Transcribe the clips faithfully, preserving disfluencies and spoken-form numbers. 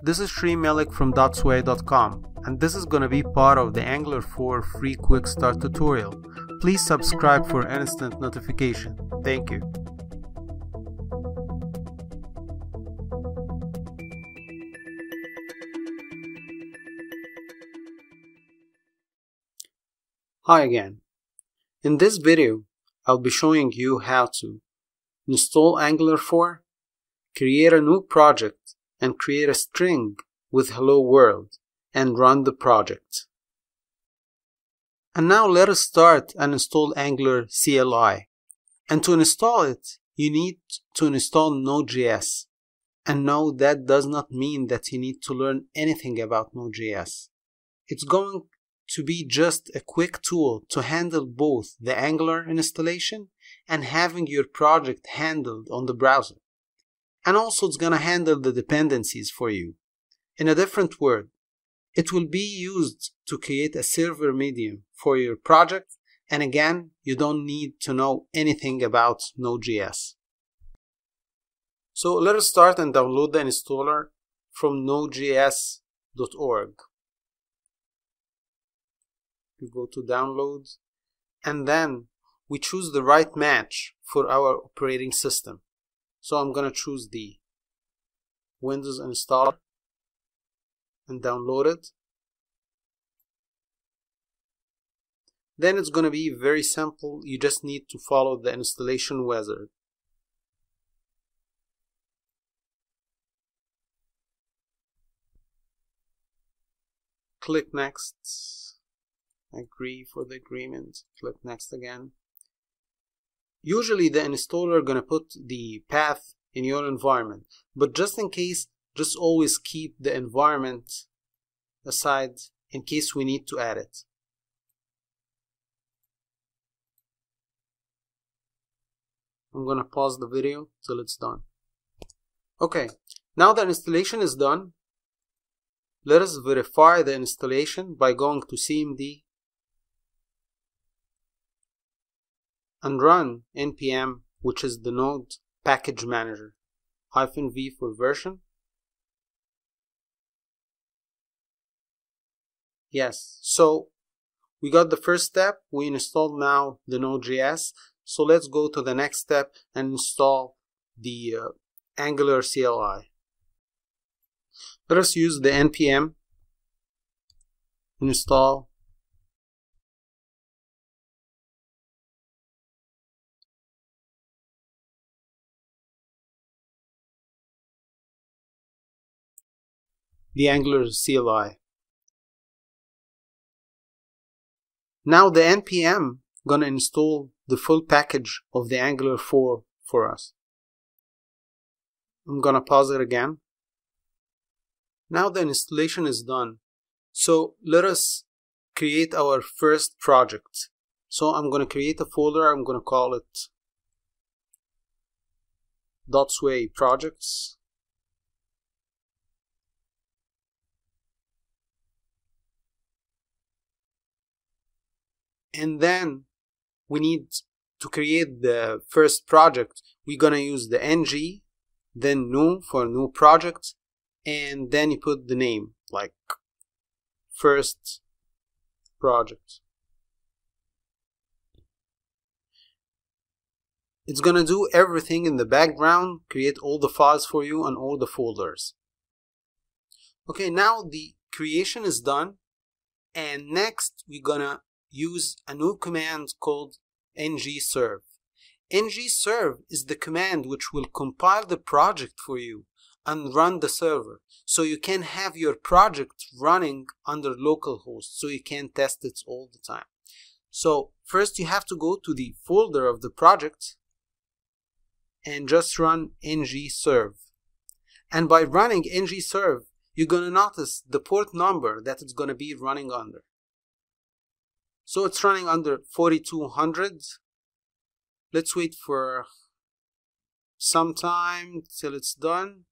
this is Sri Melik from dotsway dot com, and this is going to be part of the Angular four free QuickStart tutorial. Please subscribe for instant notification. Thank you. Hi again. In this video, I'll be showing you how to install Angular four, create a new project, and create a string with Hello World, and run the project. And now let us start and install Angular Cli. And to install it, you need to install Node.js. And no, that does not mean that you need to learn anything about Node.js. It's going to be just a quick tool to handle both the Angular installation and having your project handled on the browser. And also it's gonna handle the dependencies for you. In a different word, it will be used to create a server medium for your project, and again, you don't need to know anything about Node.js. So let us start and download the installer from node j s dot org. We go to downloads, and then we choose the right match for our operating system. So I'm going to choose the Windows installer and download it. Then it's going to be very simple. You just need to follow the installation wizard. Click next. Agree for the agreement. Click next again. Usually the installer gonna put the path in your environment, but just in case, just always keep the environment aside in case we need to add it. I'm gonna pause the video till it's done. Okay, now the installation is done. Let us verify the installation by going to C M D and run npm, which is the node package manager, hyphen v for version. Yes, so we got the first step. We installed now the Node.js. So let's go to the next step and install the uh, Angular Cli. Let us use the npm install the Angular Cli. Now the npm gonna install the full package of the Angular four for us. I'm gonna pause it again. Now the installation is done. So let us create our first project. So I'm gonna create a folder. I'm gonna call it dotsway projects. And then we need to create the first project. We're gonna use the ng, then new for new project, and then you put the name like first project. It's gonna do everything in the background, create all the files for you and all the folders. Okay, now the creation is done, and next we're gonna use a new command called ngserve. ngserve is the command which will compile the project for you and run the server, so you can have your project running under localhost, so you can test it all the time. So first you have to go to the folder of the project and just run ngserve. And by running ngserve, you're gonna notice the port number that it's gonna be running under. So it's running under forty-two hundred. Let's wait for some time till it's done.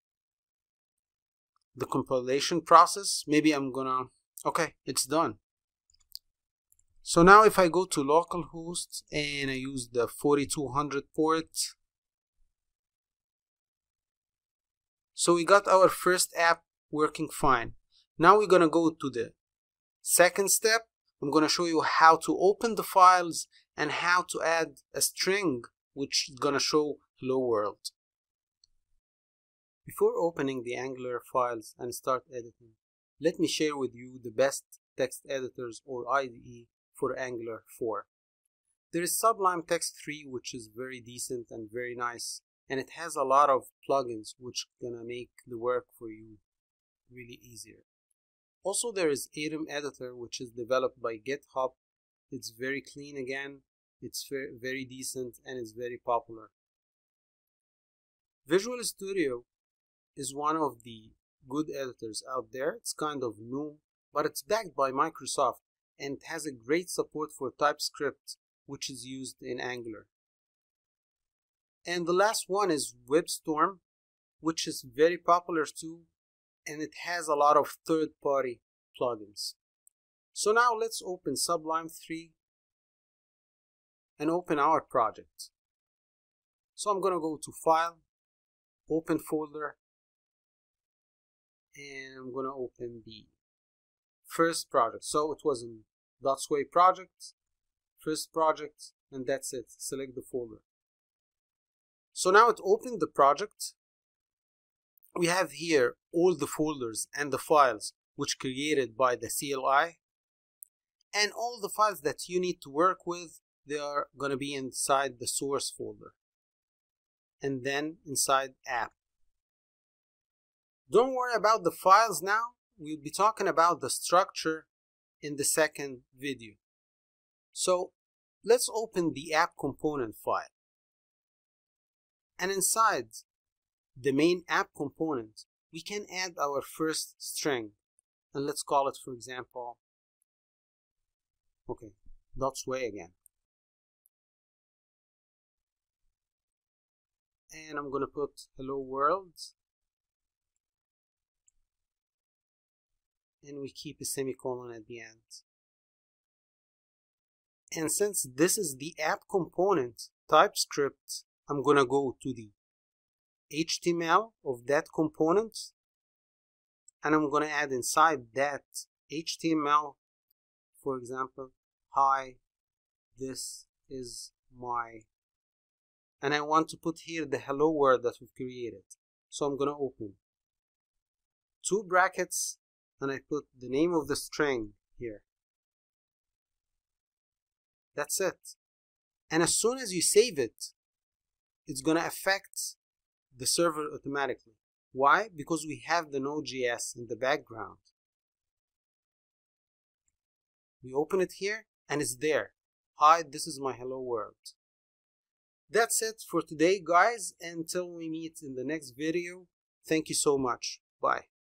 The compilation process. Maybe I'm gonna, okay, it's done. So now if I go to localhost and I use the forty-two hundred port, so we got our first app working fine. Now we're gonna go to the second step. I'm gonna show you how to open the files and how to add a string which is gonna show hello world. Before opening the Angular files and start editing, let me share with you the best text editors or I D E for Angular four. There is Sublime Text three, which is very decent and very nice, and it has a lot of plugins which gonna make the work for you really easier. Also, there is Atom Editor, which is developed by GitHub. It's very clean again, it's very, very decent, and it's very popular. Visual Studio is one of the good editors out there. It's kind of new, but it's backed by Microsoft, and it has a great support for TypeScript, which is used in Angular. And the last one is WebStorm, which is very popular too, and it has a lot of third-party plugins. So now let's open Sublime three and open our project. So I'm gonna go to File, Open Folder, and I'm gonna open the first project. So it was in .sway project, first project, and that's it. Select the folder. So now it opened the project. We have here all the folders and the files which created by the C L I, and all the files that you need to work with, they are going to be inside the source folder and then inside app. Don't worry about the files now. We'll be talking about the structure in the second video. So let's open the app component file, and inside the main app component we can add our first string, and let's call it, for example, okay, .sway again, and I'm gonna put hello world, and we keep a semicolon at the end. And since this is the app component TypeScript, I'm gonna go to the H T M L of that component, and I'm gonna add inside that H T M L, for example, hi, this is my, and I want to put here the hello world that we've created. So I'm gonna open two brackets, and I put the name of the string here. That's it. And as soon as you save it, it's gonna affect the server automatically. Why? Because we have the Node.js in the background. We open it here and it's there. Hi, this is my hello world. That's it for today, guys. Until we meet in the next video, thank you so much. Bye.